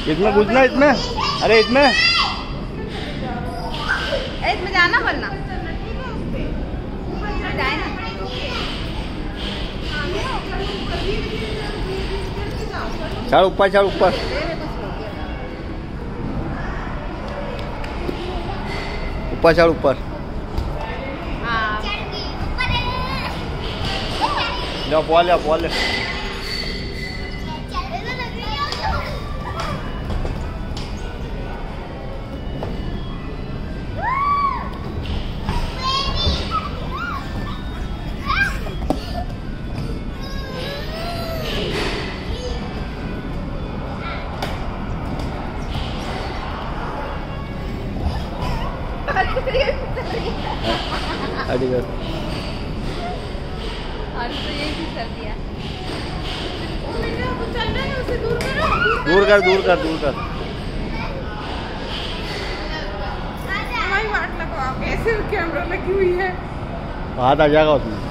इसमें घुसना, इसमें, अरे इसमें जाना वरना जाए ना। चल ऊपर, चल ऊपर, ऊपर चल ऊपर। ले बॉल, ले बॉल, ले। दूर कर, दूर कर, दूर कर। हमारी वाट लगाओ, कैसे कैमरा लगी हुई है, हाथ आ जाएगा उसमें।